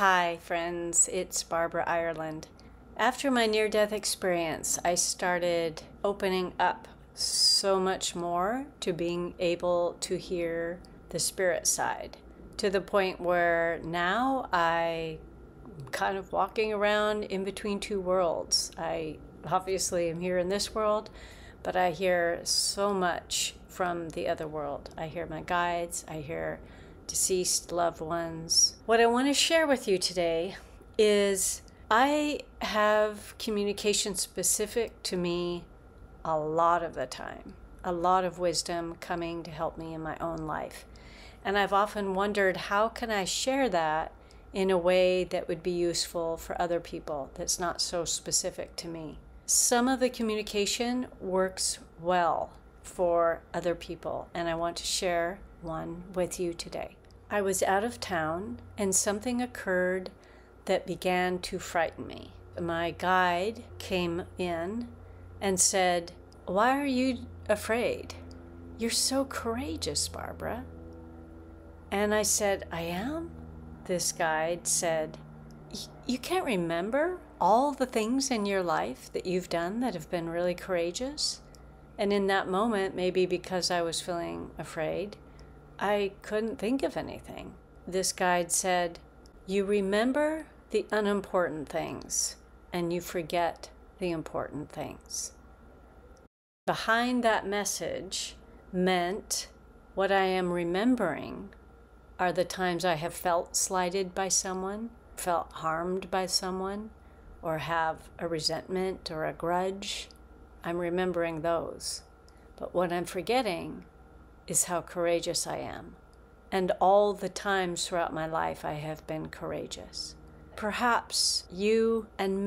Hi friends, it's Barbara Ireland. After my near-death experience, I started opening up so much more to being able to hear the spirit side, to the point where now I'm kind of walking around in between two worlds. I obviously am here in this world, but I hear so much from the other world. I hear my guides, I hear deceased loved ones. What I want to share with you today is I have communication specific to me a lot of the time, a lot of wisdom coming to help me in my own life. And I've often wondered, how can I share that in a way that would be useful for other people that's not so specific to me? Some of the communication works well for other people, and I want to share one with you today. I was out of town and something occurred that began to frighten me. My guide came in and said, "Why are you afraid? You're so courageous, Barbara." And I said, "I am?" This guide said, "You can't remember all the things in your life that you've done that have been really courageous?" And in that moment, maybe because I was feeling afraid, I couldn't think of anything. This guide said, "You remember the unimportant things and you forget the important things." Behind that message meant what I am remembering are the times I have felt slighted by someone, felt harmed by someone, or have a resentment or a grudge. I'm remembering those. But what I'm forgetting is how courageous I am, and all the times throughout my life I have been courageous. Perhaps you and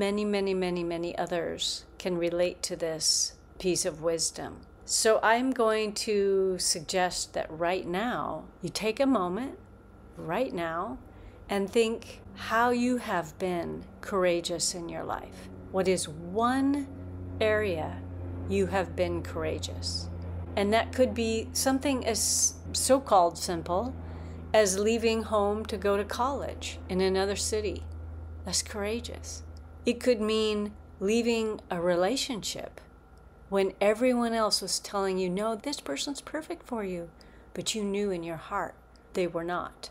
many others can relate to this piece of wisdom. So I'm going to suggest that right now, you take a moment, right now, and think how you have been courageous in your life. What is one area you have been courageous? And that could be something as so-called simple as leaving home to go to college in another city. That's courageous. It could mean leaving a relationship when everyone else was telling you, no, this person's perfect for you, but you knew in your heart they were not.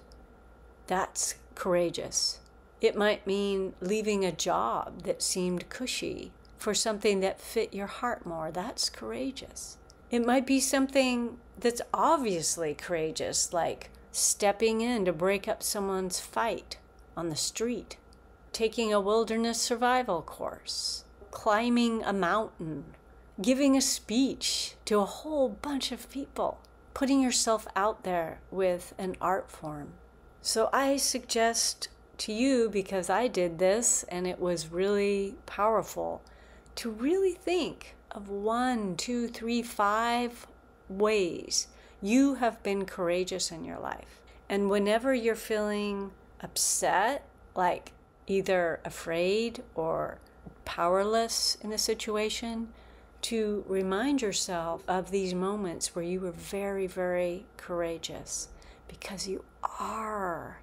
That's courageous. It might mean leaving a job that seemed cushy for something that fit your heart more. That's courageous. It might be something that's obviously courageous, like stepping in to break up someone's fight on the street, taking a wilderness survival course, climbing a mountain, giving a speech to a whole bunch of people, putting yourself out there with an art form. So I suggest to you, because I did this and it was really powerful, to really think of 1, 2, 3, 5 ways you have been courageous in your life. And whenever you're feeling upset, like either afraid or powerless in a situation, to remind yourself of these moments where you were very courageous, because you are.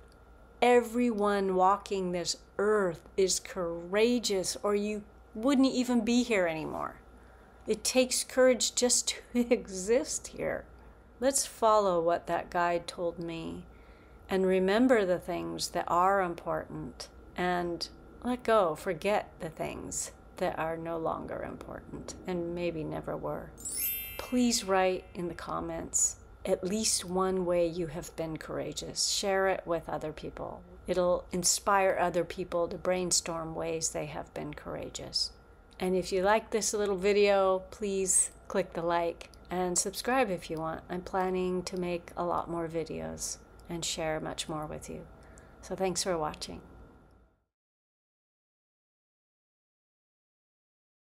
Everyone walking this earth is courageous, or you wouldn't even be here anymore. It takes courage just to exist here. Let's follow what that guide told me and remember the things that are important and let go, forget the things that are no longer important and maybe never were. Please write in the comments at least one way you have been courageous. Share it with other people. It'll inspire other people to brainstorm ways they have been courageous. And if you like this little video, please click the like and subscribe if you want. I'm planning to make a lot more videos and share much more with you. So thanks for watching.